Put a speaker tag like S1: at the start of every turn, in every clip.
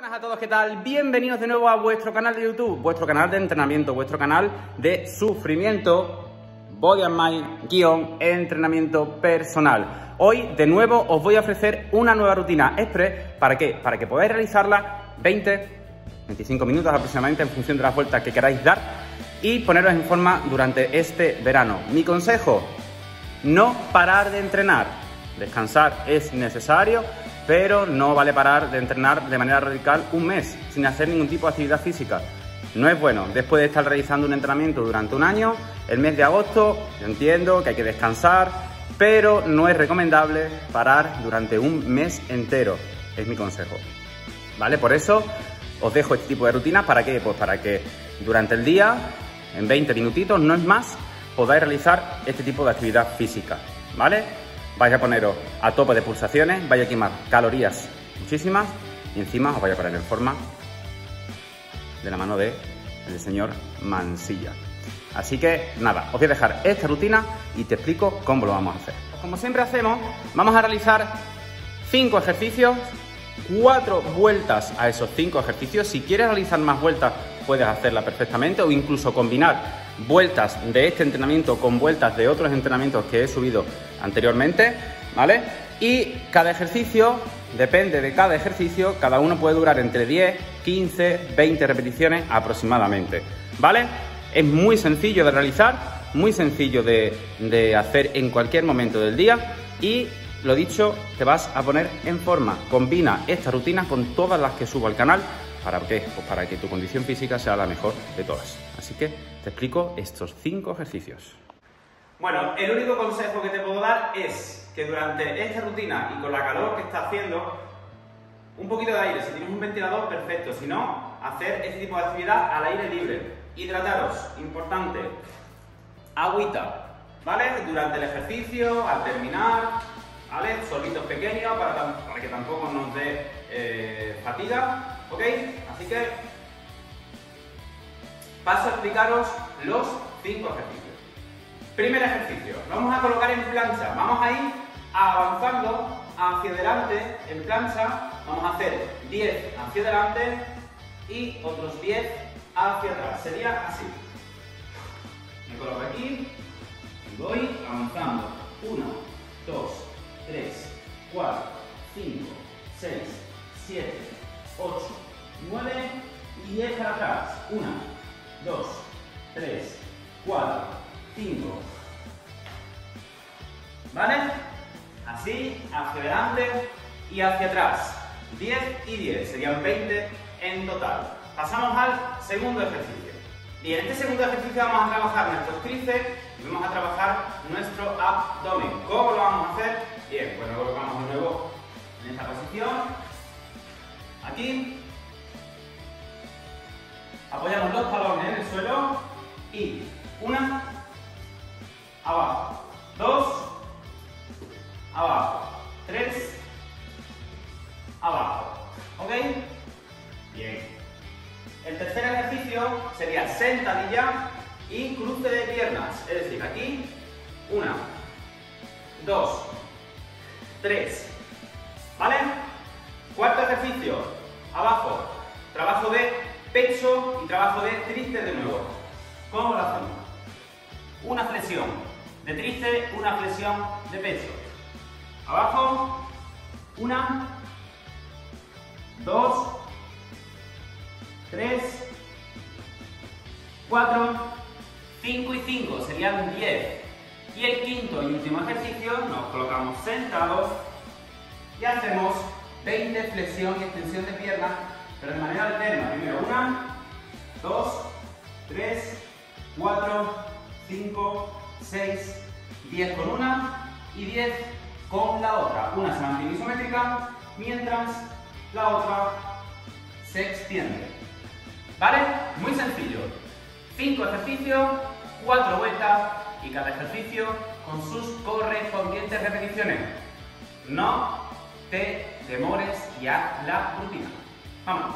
S1: Buenas a todos, ¿qué tal? Bienvenidos de nuevo a vuestro canal de YouTube, vuestro canal de entrenamiento, vuestro canal de sufrimiento, Body and Mind, entrenamiento personal. Hoy, de nuevo, os voy a ofrecer una nueva rutina express. ¿Para qué? Para que podáis realizarla 20-25 minutos aproximadamente en función de las vueltas que queráis dar y poneros en forma durante este verano. Mi consejo, no parar de entrenar. Descansar es necesario, pero no vale parar de entrenar de manera radical un mes sin hacer ningún tipo de actividad física. No es bueno. Después de estar realizando un entrenamiento durante un año, el mes de agosto, yo entiendo que hay que descansar, pero no es recomendable parar durante un mes entero. Es mi consejo, ¿vale? Por eso os dejo este tipo de rutinas. ¿Para qué? Pues para que durante el día, en 20 minutitos, no es más, podáis realizar este tipo de actividad física, ¿vale? Vais a poneros a tope de pulsaciones, vais a quemar calorías muchísimas y encima os vais a poner en forma de la mano del señor Mansilla. Así que nada, os voy a dejar esta rutina y te explico cómo lo vamos a hacer. Como siempre hacemos, vamos a realizar 5 ejercicios, 4 vueltas a esos 5 ejercicios. Si quieres realizar más vueltas, puedes hacerla perfectamente o incluso combinar vueltas de este entrenamiento con vueltas de otros entrenamientos que he subido anteriormente, ¿vale? Y cada ejercicio, depende de cada ejercicio, cada uno puede durar entre 10, 15, 20 repeticiones aproximadamente, ¿vale? Es muy sencillo de realizar, muy sencillo de hacer en cualquier momento del día y, lo dicho, te vas a poner en forma. Combina esta rutina con todas las que subo al canal. ¿Para qué? Pues para que tu condición física sea la mejor de todas. Así que te explico estos 5 ejercicios. Bueno, el único consejo que te puedo dar es que durante esta rutina y con la calor que está haciendo, un poquito de aire. Si tienes un ventilador, perfecto. Si no, hacer este tipo de actividad al aire libre. Hidrataros, importante. Agüita, ¿vale? Durante el ejercicio, al terminar, ¿vale? Sorbitos pequeños para que tampoco nos dé fatiga. ¿Ok? Así que paso a explicaros los 5 ejercicios. Primer ejercicio, lo vamos a colocar en plancha. Vamos a ir avanzando hacia adelante en plancha. Vamos a hacer 10 hacia adelante y otros 10 hacia atrás. Sería así. Me coloco aquí y voy avanzando. 1, 2, 3, 4, 5, 6, 7, 8, 9 y 10 para atrás. 1, 2, 3, 4, 5. ¿Vale? Así, hacia adelante y hacia atrás. 10 y 10, serían 20 en total. Pasamos al segundo ejercicio. Y en este segundo ejercicio vamos a trabajar nuestros tríceps y vamos a trabajar nuestro abdomen. ¿Cómo lo vamos a hacer? Bien, pues nos colocamos de nuevo en esta posición. Aquí. Apoyamos los talones en el suelo y 1, abajo, 2, abajo, 3, abajo. ¿Ok? Bien. El tercer ejercicio sería sentadilla y cruce de piernas. Es decir, aquí 1, 2, 3. ¿Vale? Cuarto ejercicio, abajo, trabajo de pecho y trabajo de tríceps de nuevo. ¿Cómo lo hacemos? Una flexión de tríceps, una flexión de pecho. Abajo, 1, 2, 3, 4, 5 y 5, serían 10. Y el quinto y último ejercicio, nos colocamos sentados y hacemos 20 flexión y extensión de piernas, pero de manera alterna. Primero 1, 2, 3, 4, 5, 6, 10 con una y 10 con la otra. Una se mantiene isométrica mientras la otra se extiende. ¿Vale? Muy sencillo. 5 ejercicios, 4 vueltas y cada ejercicio con sus correspondientes repeticiones. No te demores y haz la rutina. Vamos.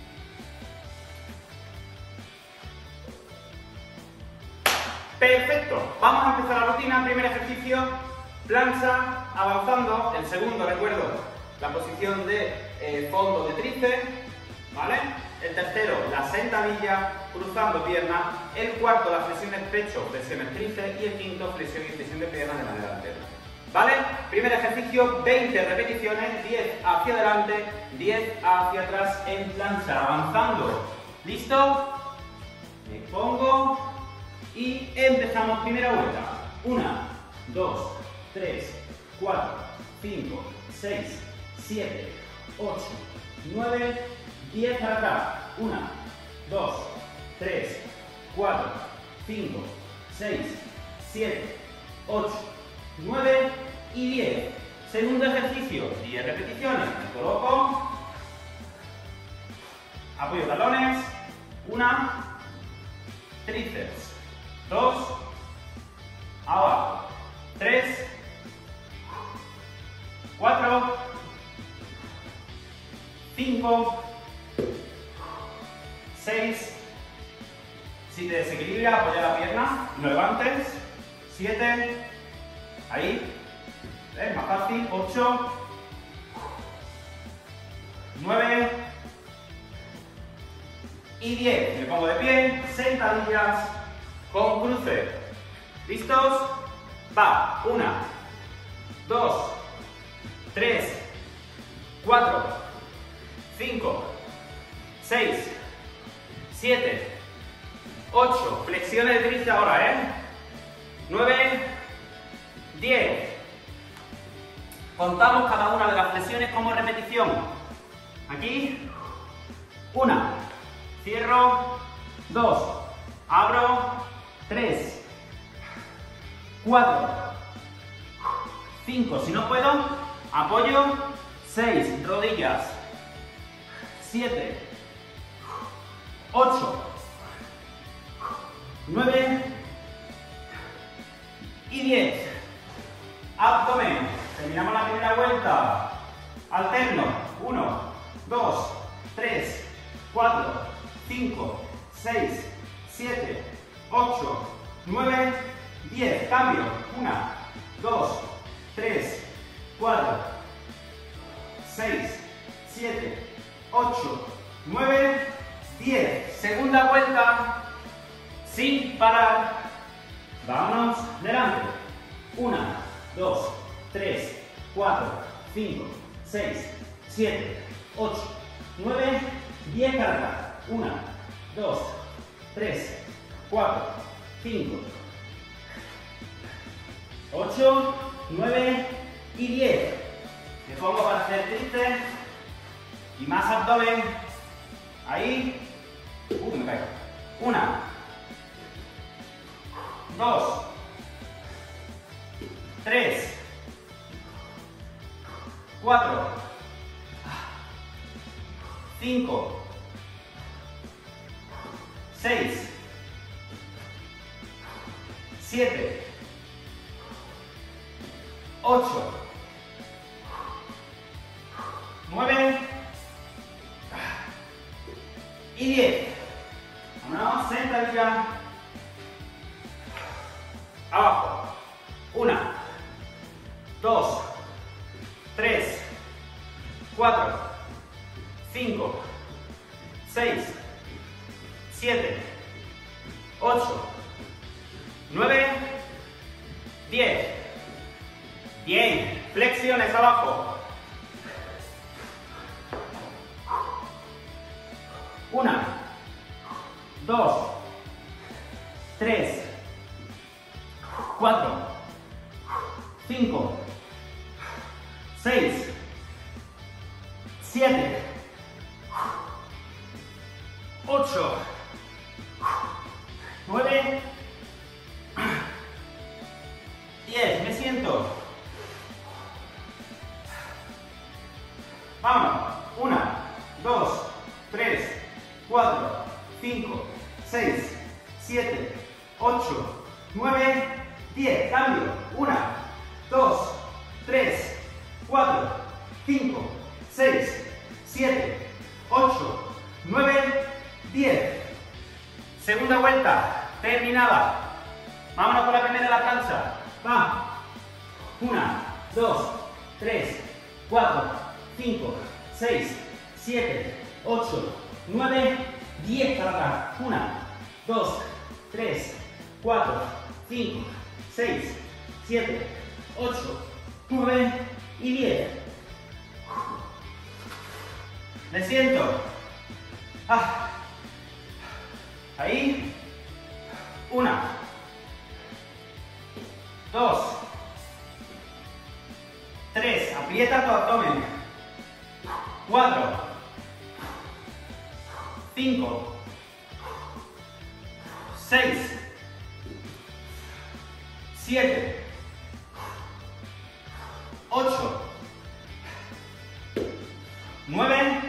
S1: Perfecto. Vamos a empezar la rutina. Primer ejercicio, plancha, avanzando. El segundo, recuerdo, la posición de fondo de tríceps. tercero, la sentadilla, cruzando piernas. El cuarto, las flexiones pecho, flexiones tríceps. Y el quinto, flexión y extensión de piernas de manera alterna. ¿Vale? Primer ejercicio, 20 repeticiones, 10 hacia adelante, 10 hacia atrás en plancha, avanzando. ¿Listo? Me pongo y empezamos primera vuelta. 1, 2, 3, 4, 5, 6, 7, 8, 9, 10 para atrás. 1, 2, 3, 4, 5, 6, 7, 8, 9 y 10. Segundo ejercicio, 10 repeticiones. Me coloco. Apoyo talones. 1, tríceps. 2, abajo. 3, 4, 5, 6. Si te desequilibra, apoya la pierna. No levantes. 7. Ahí. ¿Ves? Más fácil. 8. 9. Y 10. Me pongo de pie. Sentadillas con cruce. ¿Listos? Va. 1, 2, 3, 4, 5, 6, 7, 8. Flexiones de tríceps ahora, 9, 10. Contamos cada una de las flexiones como repetición. Aquí. 1. Cierro. 2. Abro. 3. 4. 5. Si no puedo, apoyo. 6. Rodillas. 7. 8. 9. Y 10. Abdomen. Terminamos la primera vuelta. Alterno. 1, 2, 3, 4, 5, 6, 7, 8, 9, 10. Cambio. 1, 2, 3, 4, 6, 7, 8, 9, 10. Segunda vuelta. Sin parar. Vámonos delante. 1, 2, 3, 4, 5, 6, 7, 8, 9, 10 para atrás. 1, 2, 3, 4, 5, 8, 9 y 10. Me pongo para hacer tríceps y más abdomen. Ahí. Me caigo. 1, 2, 3, 4, 5, 6, 7, 8, 9 y 10. Vámonos, sentadilla. Abajo. 1, 2, 3, 4, 5, 6, 7, 8, 9, 10. Bien. Flexiones abajo. 1, 2, 3, 4, 5, 6, 7, 8, 9, 10. Me siento. Vamos. 1, 2, 3, 4, 5, 6, 7, 8, 9, 10. Cambio. 1, 2, 3, 4, 5, 6, 7, 8, 9, 10. Segunda vuelta. Terminada. Vámonos con la primera de la plancha. Va. 1, 2, 3, 4, 5, 6, 7, 8, 9, 10 para atrás. 1, 2, 3, 4, 5, 6, 7, 8, 9 y 10. Me siento. Ahí. 1, 2, 3. Aprieta tu abdomen. 4, 5, 6, 7, 8, 9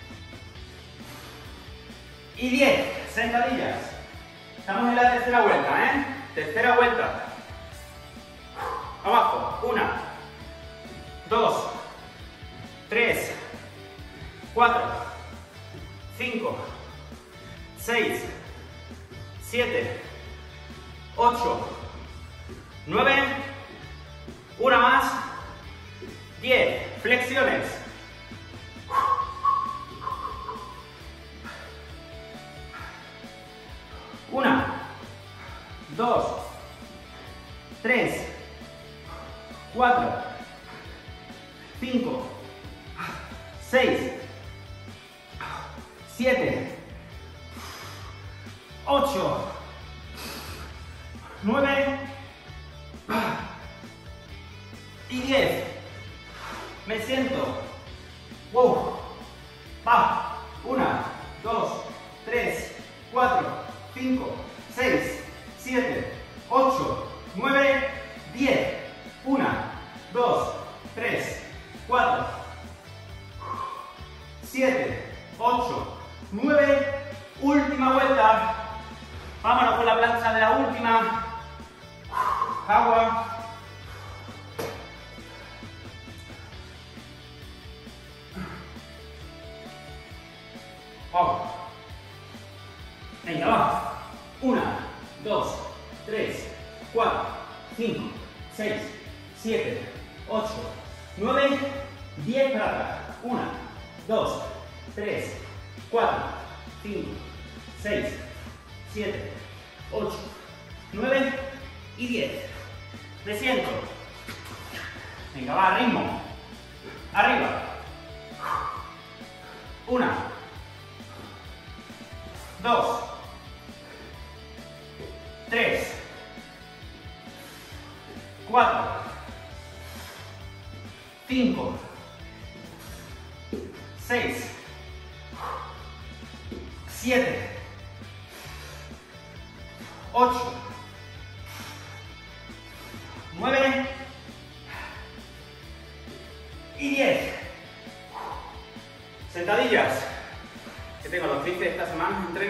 S1: y 10. Sentadillas. Estamos en la tercera vuelta, ¿eh? Tercera vuelta. Abajo. 1, 2, 3, 4, 5, 6, 7, 8, 9, una más, 10, flexiones. Una, 2, 3, 4, 5, 6, 7, 8, 9 y 10. Me siento. Wow. Va. 1, 2, 3, 4, 5, 6, 7, 8, 9, 10. 1, 2, 3, 4, 7, 8, 9. Última vuelta. Vámonos con la plancha de la última. Agua. Vamos. Venga, va. 1, 2, 3, 4, 5, 6, 7, 8, 9, 10 para atrás. 1, 2, 3, 4, 5, 6, 7, 8, 9 y 10. Me siento. Venga, va, a ritmo. Arriba. 1, 2, 3, 4, 5, 6, 7, 8, 9 y 10. Sentadillas. Que tengo los tríceps esta semana, entreno.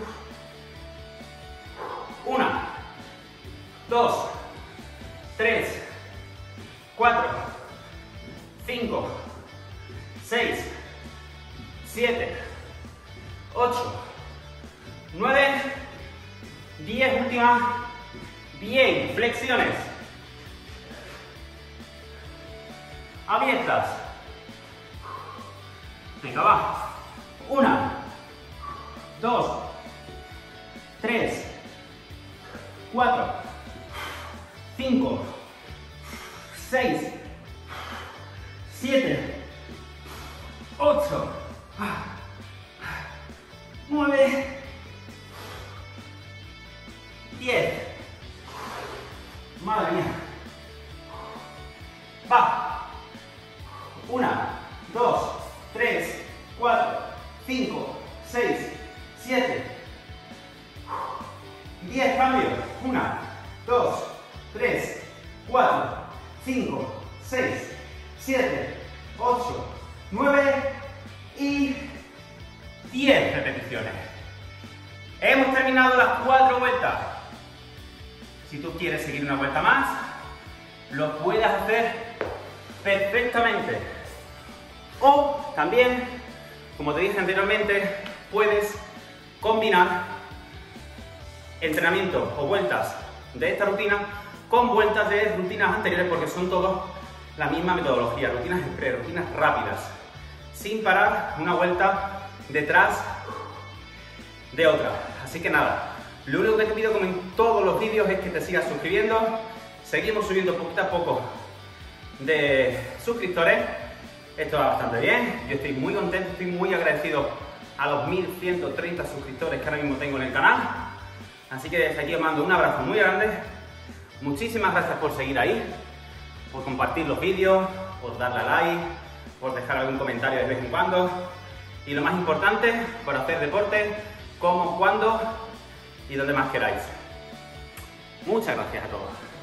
S1: 1, 2, 3, 4, 5, 6, 7, 8, 9, 10, última. Bien, flexiones. Abiertas. Venga, va. 1, 2, 3, 4, 5, 6, 7, 8, 9, 10. Madre mía. Va. 1, 2, 3, 4, 5, 6, 7, 10, cambio. 1, 2, 3, 4, 5, 6, 7, 8, 9 y 10 repeticiones. Hemos terminado las 4 vueltas. Si tú quieres seguir una vuelta más, lo puedes hacer perfectamente. O también, como te dije anteriormente, puedes combinar entrenamientos o vueltas de esta rutina con vueltas de rutinas anteriores, porque son todos la misma metodología, rutinas express, rutinas rápidas, sin parar, una vuelta detrás de otra. Así que nada, lo único que te pido, como en todos los vídeos, es que te sigas suscribiendo. Seguimos subiendo poquito a poco de suscriptores. Esto va bastante bien, yo estoy muy contento, estoy muy agradecido a los 1130 suscriptores que ahora mismo tengo en el canal. Así que desde aquí os mando un abrazo muy grande. Muchísimas gracias por seguir ahí, por compartir los vídeos, por darle a like, por dejar algún comentario de vez en cuando. Y lo más importante, por hacer deporte como, cuando y donde más queráis. Muchas gracias a todos.